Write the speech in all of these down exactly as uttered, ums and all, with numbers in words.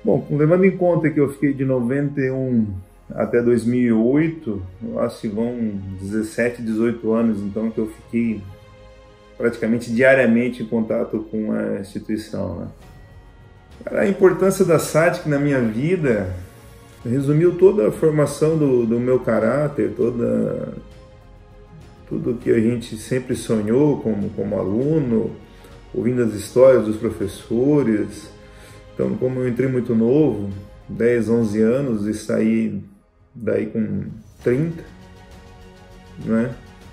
Bom, levando em conta que eu fiquei de noventa e um até dois mil e oito, eu acho que vão dezessete, dezoito anos, então, que eu fiquei praticamente diariamente em contato com a instituição, né? A importância da S A T C na minha vida resumiu toda a formação do, do meu caráter, toda, tudo que a gente sempre sonhou como, como aluno, ouvindo as histórias dos professores. Então, como eu entrei muito novo, dez, onze anos, e saí daí com trinta, né?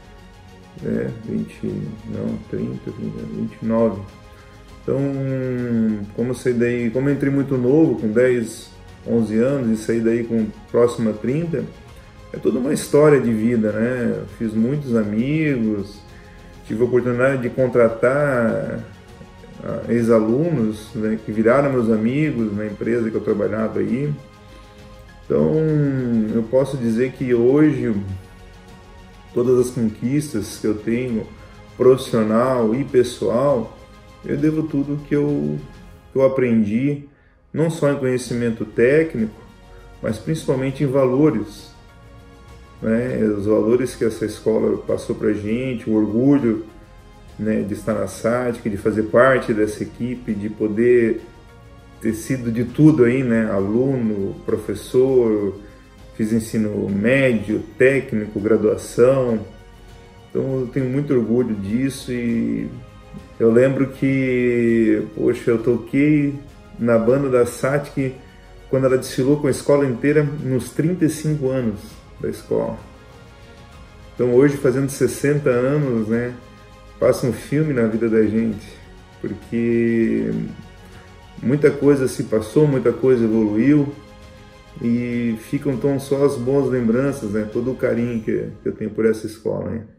É, vinte, não, trinta, vinte e nove. Então, como eu saí daí, como eu entrei muito novo, com dez, onze anos, e saí daí com próximo a trinta, é toda uma história de vida, né? Eu fiz muitos amigos, tive a oportunidade de contratar ex-alunos, né, que viraram meus amigos na empresa que eu trabalhava aí. Então, eu posso dizer que hoje, todas as conquistas que eu tenho, profissional e pessoal, eu devo tudo que eu, que eu aprendi, não só em conhecimento técnico, mas principalmente em valores, né? Os valores que essa escola passou pra gente, o orgulho, né, de estar na S A T C, de fazer parte dessa equipe, de poder ter sido de tudo aí, né? Aluno, professor, fiz ensino médio, técnico, graduação. Então eu tenho muito orgulho disso e eu lembro que, poxa, eu toquei na banda da S A T C quando ela desfilou com a escola inteira nos trinta e cinco anos da escola. Então hoje, fazendo sessenta anos, né, passa um filme na vida da gente, porque muita coisa se passou, muita coisa evoluiu e ficam tão só as boas lembranças, né, todo o carinho que eu tenho por essa escola, né?